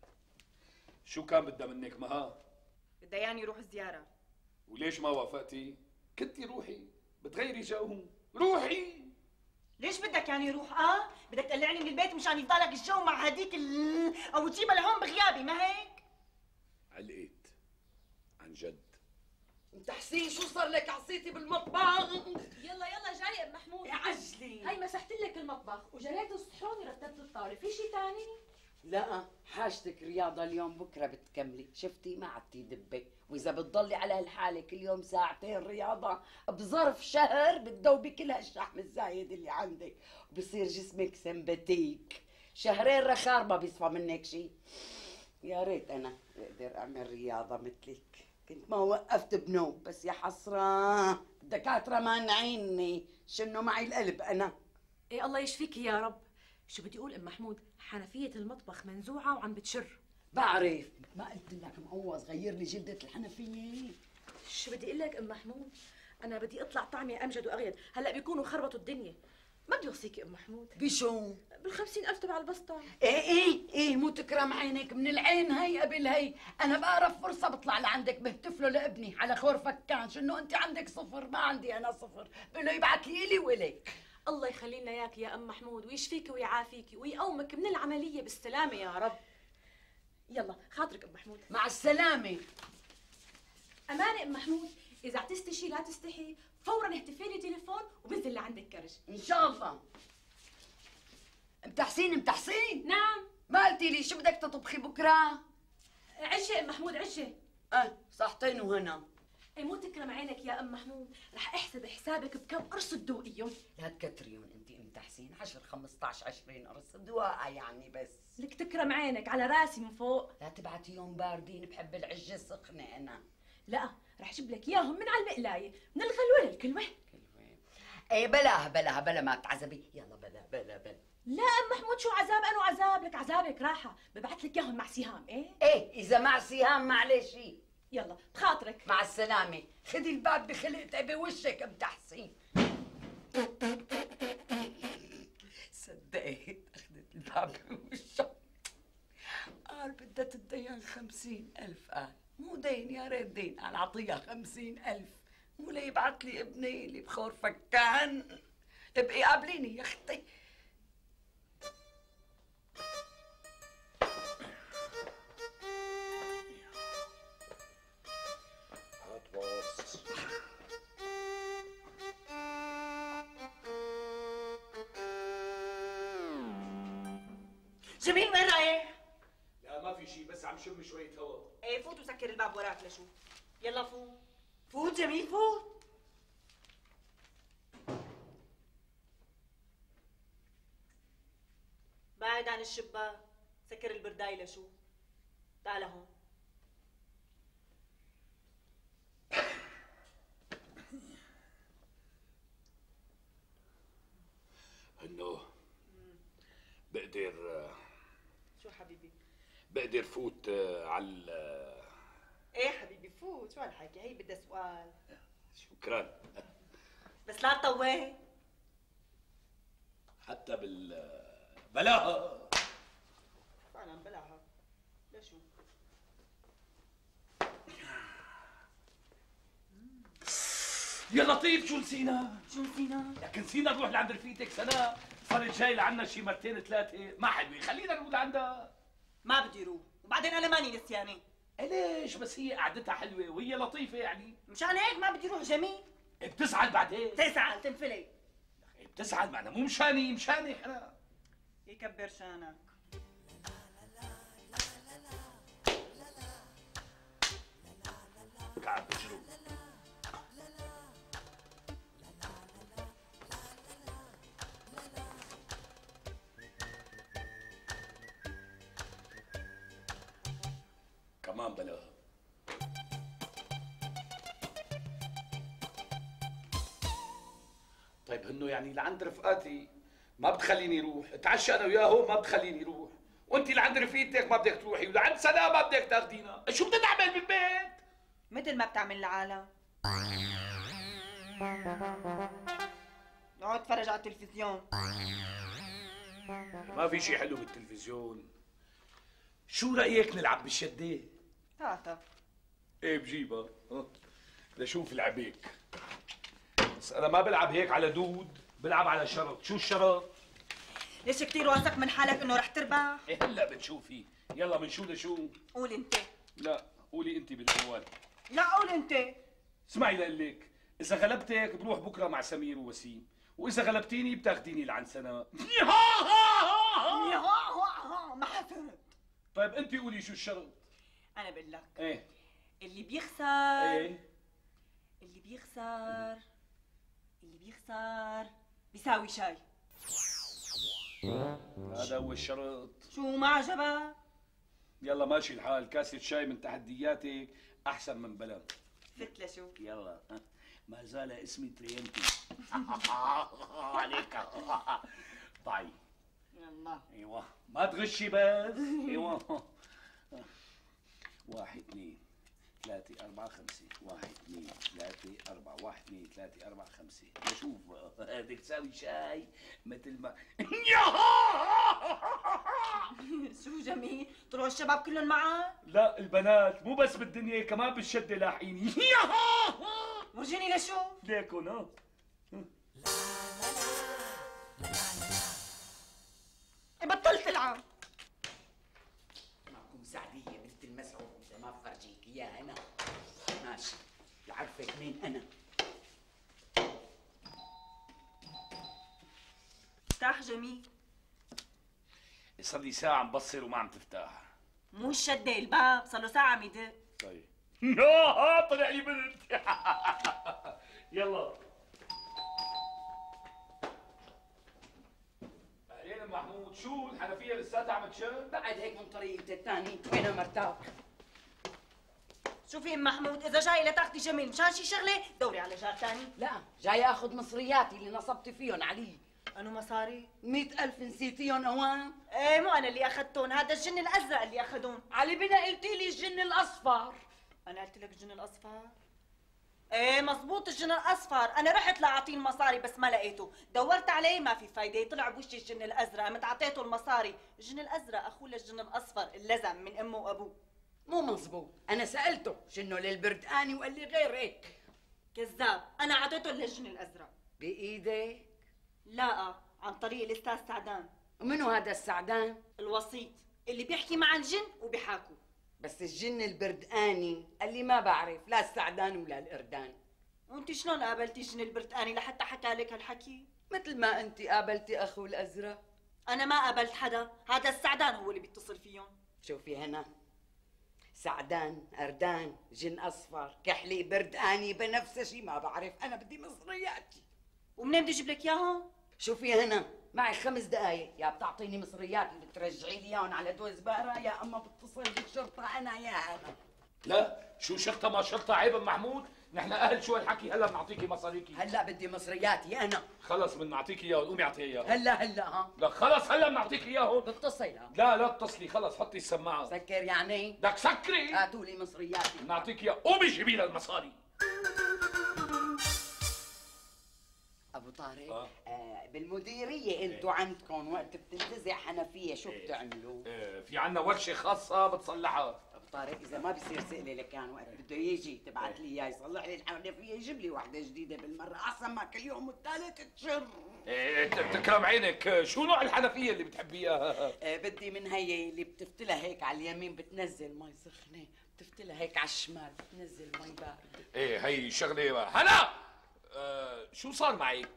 شو كان بدها منك مها؟ بدها ياني يروح الزياره. وليش ما وافقتي؟ كنتي روحي، بتغيري جو، روحي. ليش بدك يعني يروح؟ بدك تقلعني من البيت مشان يفضلك الجو مع هديك او تجيبها لهون بغيابي، ما هيك؟ علقت عن جد. انت حسين شو صار لك؟ عصيتي بالمطبخ؟ يلا جاي ام محمود. يا عجلي، هي مسحت لك المطبخ وجريت الصحون ورتبت الطاوله، في شيء ثاني؟ لا حاجتك رياضة اليوم، بكرة بتكملي، شفتي ما عدتي دبة، وإذا بتضلي على هالحالة كل يوم ساعتين رياضة بظرف شهر بتذوبي كل هالشحم الزايد اللي عندك وبصير جسمك سمباتيك، شهرين رخار ما بيصفى منك شيء. يا ريت أنا أقدر أعمل رياضة مثلك، كنت ما وقفت بنوم، بس يا حسرة الدكاترة مانعيني، شنو معي القلب أنا. إيه الله يشفيكي يا رب. شو بدي اقول ام محمود؟ حنفيه المطبخ منزوعه وعم بتشر. بعرف، ما قلت لك معوض غير لي جلده الحنفيه؟ شو بدي اقول لك ام محمود؟ انا بدي اطلع طعمي امجد واغيد، هلا بيكونوا خربطوا الدنيا. ما بدي اوصيكي ام محمود. بشو؟ بال50,000 تبع البسطه. ايه مو تكرم عينك، من العين هي قبل هي، انا بعرف فرصه بطلع لعندك بهتفله لابني على خور فكان، شنو انت عندك صفر ما عندي انا صفر، بقول له يبعث لي الي والك. الله يخلي لنا اياك يا ام محمود ويشفيكي ويعافيكي ويقومك من العمليه بالسلامه يا رب. يلا خاطرك ام محمود. مع السلامه. امانه ام محمود، اذا اعتزتي شيء لا تستحي، فورا اهتفي لي تليفون وبنزل لعندك كرج. ان شاء الله. ام تحسين. نعم. ما قلتي لي شو بدك تطبخي بكره؟ عشة ام محمود، عشة. صحتين وهنا. اي مو تكرم عينك يا ام محمود، رح احسب حسابك بكم قرص تدوقيهم. لا تكتريون انت ام تحسين، 10 15 20 قرص دواقه يعني بس. لك تكرم عينك على راسي من فوق. لا تبعتيهم باردين، بحب العجه السخنه انا. لا رح اجيب لك اياهم من على المقلايه، من الغلوه للكلوه. ايه بلا ما تعذبي، يلا بلا. لا ام محمود شو عذاب؟ انو عذاب؟ لك عذابك راحه، ببعث لك اياهم مع سهام. ايه اذا مع سهام معلش. يلا بخاطرك. مع السلامة. خدي الباب بخلقتي بوشك ام تحسين. صدقت اخذت الباب بوشها. قال بدها تدين 50,000. قال مو دين، يا ريت دين. قال اعطيها 50,000 مو ليبعت لي ابني اللي بخور فكان. ابقي قابليني يا اختي. جميل وين رايح؟ لا ما في شيء، بس عم شم شوية هوا. ايه فوت وسكر الباب وراك لشوف. يلا فوت. فوت جميل فوت. بعد عن الشباك، سكر البرداي لشوف. تعال هون. انه بقدر شو حبيبي؟ بقدر فوت على ايه حبيبي فوت، شو هالحكي؟ هي بدها سؤال. شكرا. بس لا تطول. حتى بلاها. فعلا بلاها. لشو؟ يا لطيف شو نسينا؟ شو نسينا؟ لكن نسينا نروح لعند رفيقتك سناء، صارت جاي لعنا شي مرتين ثلاثة، ما حلوة، خلينا نروح لعندها. ما بدي روح، وبعدين انا ماني نسيانة. ليش؟ بس هي قعدتها حلوة وهي لطيفة يعني. مشان هيك ما بدي روح جميل. بتزعل بعدين. تزعل تنفلي. بتزعل معنا مو مشاني، مشانك انا. يكبر شانك. قاعد بجرو. كمان بلاها. طيب هنو يعني لعند رفقاتي ما بتخليني روح، اتعشى انا وياهم ما بتخليني روح، وانت لعند رفيقتك ما بدك تروحي، ولعند سناء ما بدك تاخذينا، شو بدنا نعمل بالبيت؟ مثل ما بتعمل العالم. اقعد اتفرج على التلفزيون. ما في شيء حلو بالتلفزيون. شو رأيك نلعب بالشدة؟ تعال. ايه بجيبها. لشوف لعبيك. بس انا ما بلعب هيك على دود، بلعب على شرط. شو الشرط؟ ليش كثير واثق من حالك انه رح تربح؟ ايه هلا بتشوفي. يلا من شو لشو؟ قول انت. لا قولي انت بالاول. لا قول انت. اسمعي لقلك، اذا غلبتك بروح بكره مع سمير ووسيم، واذا غلبتيني بتاخديني لعند سناء. ما حفظت. طيب انت قولي شو الشرط؟ انا بقول لك. ايه اللي بيخسر ايه اللي بيخسر بيساوي شاي. هذا هو الشرط. شو ما عجبك؟ يلا ماشي الحال، كاسة شاي من تحدياتك احسن من بلا. فت لشو؟ يلا ما زال اسمي ترينتي. عليك. طيب يلا. ايوه ما تغشي بس. ايوه 1 2 3 4 5 1 2 3 4 1 2 3 4 5. شوف بدك تساوي شاي مثل ما شو جميل؟ طلعوا الشباب كلهم معك؟ لا البنات مو بس بالدنيا كمان بالشدة لاحقيني. ورجيني لشوف. ليكن بطلت العب. معكم سعدية بنت المسعود إذا ما بفرجيك إياها أنا. ماشي بعرفك مين أنا. افتح جميل. صار لي ساعة عم بصر وما عم تفتح. مو الشدة الباب، صار له ساعة عم يدق. طيب طلع لي بنت. يلا اهلين محمود، شو الحنفية لساتها عم تشد؟ بعد هيك من طريقة الثاني وينها مرتاح. شوفي ام محمود، اذا جاي لتاخدي جميل مشان شي شغله دوري على جار ثاني. لا جاي اخذ مصرياتي اللي نصبتي فيهم علي. انو مصاري؟ 100,000 نسيتيهم اوان؟ ايه مو انا اللي اخذتهم، هذا الجن الازرق اللي اخذون. علي بنا قلتي لي الجن الاصفر. انا قلت لك الجن الاصفر؟ ايه مزبوط الجن الاصفر، انا رحت لاعطيه المصاري بس ما لقيته، دورت عليه ما في فايده، طلع بوشي الجن الازرق، قمت اعطيته المصاري، الجن الازرق اخوه للجن الاصفر اللزم من امه وابوه. مو مزبوط، انا سالته شنو للبردقاني وقال لي غير هيك. كذاب، انا اعطيته للجن الازرق. بايدك؟ لا، عن طريق الاستاذ سعدان. ومنو هذا السعدان؟ الوسيط اللي بيحكي مع الجن وبيحاكوا. بس الجن البردقاني قال لي ما بعرف لا السعدان ولا القردان. وانت شلون قابلتي الجن البرتقاني لحتى حكى لك هالحكي؟ مثل ما انت قابلتي اخو الازرق. انا ما قابلت حدا، هذا السعدان هو اللي بيتصل فيهم. شوفي هنا، سعدان، قردان، جن اصفر، كحلي، بردقاني، بنفس شيء ما بعرف، انا بدي مصرياتي. ومنين بدي اجيب لك اياهم؟ شوفي هنا، معي 5 دقايق، يا بتعطيني مصرياتي بترجعي لي اياهم على دوز بقرة، يا اما بتصل بالشرطة انا يا انا. لا شو شرطة ما شرطة، عيب محمود، نحن اهل شو هالحكي، هلا بنعطيكي مصاريكي. هلا بدي مصرياتي انا. خلص بنعطيكي اياهم، قومي اعطيها اياهم. هلا ها. لا خلص هلا بنعطيكي اياهم. بتصل لا اتصلي، خلص حطي السماعة. سكر يعني؟ بدك سكري؟ هاتوا لي مصرياتي. بنعطيك اياها، قومي جيبي لها المصاري. ابو طارق، بالمديريه انتوا عندكم وقت بتنتزع حنفيه شو بتعملوا؟ في عنا ورشه خاصه بتصلحها. ابو طارق اذا ما بصير سئلي لكان وقت بده يجي تبعت لي اياه يصلح لي الحنفيه، يجيب لي وحده جديده بالمره، احسن ما كل يوم والثالث تشر. تكرم عينك، شو نوع الحنفيه اللي بتحبيها؟ بدي من هي اللي بتفتلها هيك على اليمين بتنزل مي سخنه، بتفتلها هيك على الشمال بتنزل مي بارده. ايه هي شغله. هلا شو صار معك؟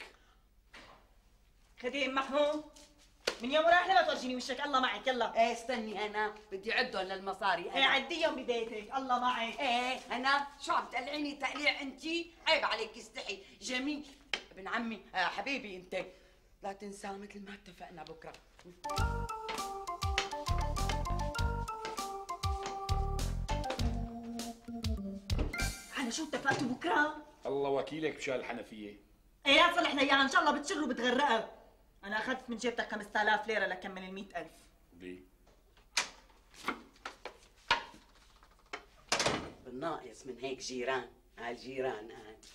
خديم محمود، من يوم راح لما تورجيني وشك، الله معك يلا. ايه استني انا بدي عدهم للمصاري. ايه عديهم ببيتك، الله معك. ايه انا شو عم تقلعيني تقليع انتي؟ عيب عليك استحي. جميل ابن عمي، حبيبي انت، لا تنسى مثل ما اتفقنا بكره. على شو اتفقتوا بكره؟ الله وكيلك بشان الحنفيه. ايه لا تصلح لي اياها ان شاء الله بتشر وبتغرقها. انا اخذت من جيبتك 5000 ليره لكمل ال 100,000. ليه؟ بالناقص من هيك جيران، هالجيران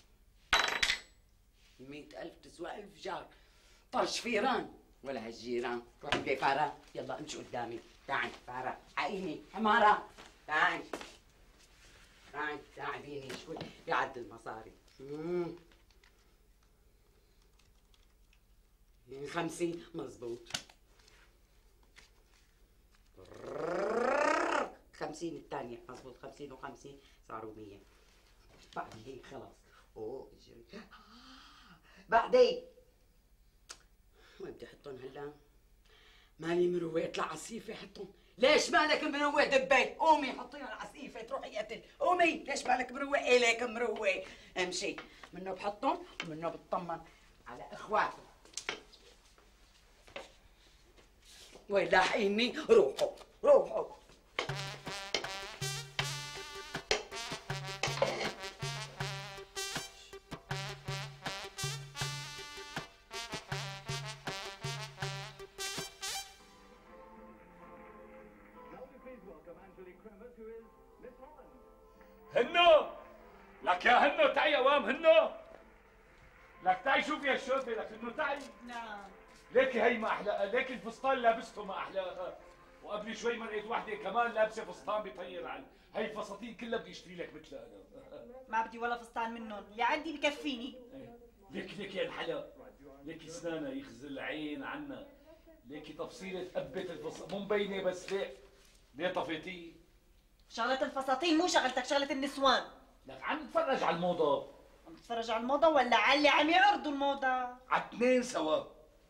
100,000 تسوى 1000 جار، طرش فيران ولا هالجيران. روحي لي فارة، يلا امشي قدامي، تعي فارة، حقيني حمارة، تعي تعي ساعديني شوي يعد المصاري. 50 مزبوط. 50 الثانية مزبوط، 50 و50 صاروا 100. بعد هيك خلاص. اوه اجري. بعدين وين بدي احطهم هلا؟ مالي مروة، اطلع على السيفة حطهم. ليش مالك مروة دبي؟ قومي حطيهم على السيفة تروحي قتل، قومي، ليش مالك مروة؟ إليك مروة، امشي، منه بحطهم ومنه بطمن على اخواته. وين لاحقيني؟ روحوا روحوا. هنو لك يا هنو، تعي اوام هنو، لك تعي شوفي هالشوفه، لك انه تعي. نعم. ليكي هي ما احلى، ليكي الفستان لابسته ما احلاها، وقبل شوي مرقت وحده كمان لابسه فستان بيطير عن هي الفساتين كلها بدي اشتري لك مثلها انا. ما بدي ولا فستان منهم، اللي عندي بكفيني. ليك يا الحلا، ليكي اسنانها يخزل عين عنا، ليكي تفصيله قبه الفستان مو مبينه، بس ليه طفيتيه؟ شغلة الفساتين مو شغلتك، شغلة النسوان. لك عم نتفرج على الموضة. عم تتفرج على الموضة ولا على اللي عم يعرضوا الموضة؟ على اثنين سوا.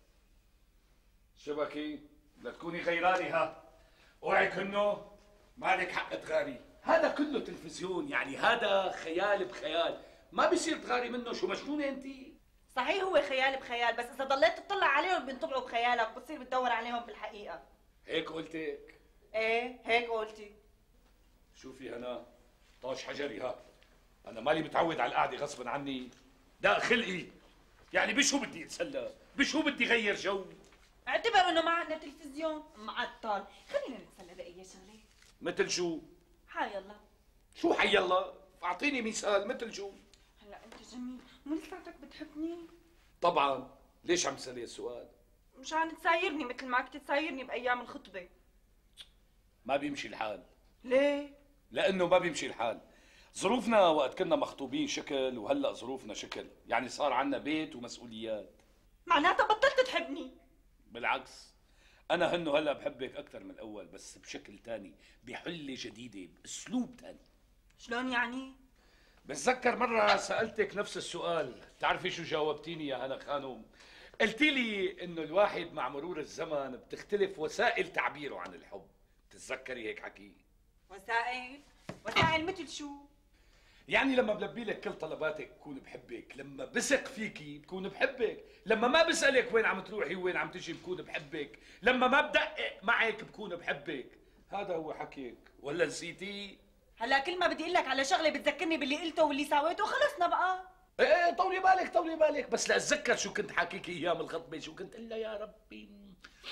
شبكي لتكوني غيراني ها، اوعك انه مالك حق تغاري، هذا كله تلفزيون، يعني هذا خيال بخيال، ما بيصير تغاري منه. شو مجنونه انت؟ صحيح هو خيال بخيال، بس اذا ضليت تطلع عليهم بينطبعوا بخيالك وبتصير بتدور عليهم بالحقيقة. هيك قلتك؟ ايه هيك قلتي. شوفي هنا طاش حجري ها، انا مالي متعود على القعده غصبا عني، لا خلقي، يعني بشو بدي اتسلى، بشو بدي غير جو. اعتبر انه ما عندنا تلفزيون معطل، خلينا نتسلى دقيقة شغلة. مثل شو؟ ها يلا شو حي الله؟ اعطيني مثال مثل شو؟ هلا انت جميل، مو لساتك بتحبني؟ طبعا، ليش عم تسالي السؤال؟ مشان تسايرني مثل ما كنت تسايرني بايام الخطبه. ما بيمشي الحال. ليه؟ لانه ما بيمشي الحال. ظروفنا وقت كنا مخطوبين شكل وهلا ظروفنا شكل، يعني صار عنا بيت ومسؤوليات. معناتها بطلت تحبني. بالعكس، انا هلا بحبك اكثر من الاول، بس بشكل تاني، بحله جديده، باسلوب تاني. شلون يعني؟ بتذكر مرة سألتك نفس السؤال، تعرفي شو جاوبتيني يا هنا خانم؟ قلتي لي انه الواحد مع مرور الزمن بتختلف وسائل تعبيره عن الحب. بتتذكري هيك حكي؟ وسائل؟ وسائل مثل شو؟ يعني لما بلبي لك كل طلباتك بكون بحبك، لما بثق فيكي بكون بحبك، لما ما بسألك وين عم تروحي وين عم تجي بكون بحبك، لما ما بدقق معك بكون بحبك. هذا هو حكيك، ولا نسيتي؟ هلا كل ما بدي اقول لك على شغله بتذكرني باللي قلته واللي سويته، خلصنا بقى. ايه طولي بالك طولي بالك، بس لاتذكر شو كنت حاكيكي ايام الخطبه، شو كنت قلها يا ربي.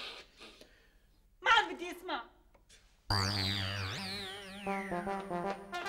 ما عاد بدي اسمع.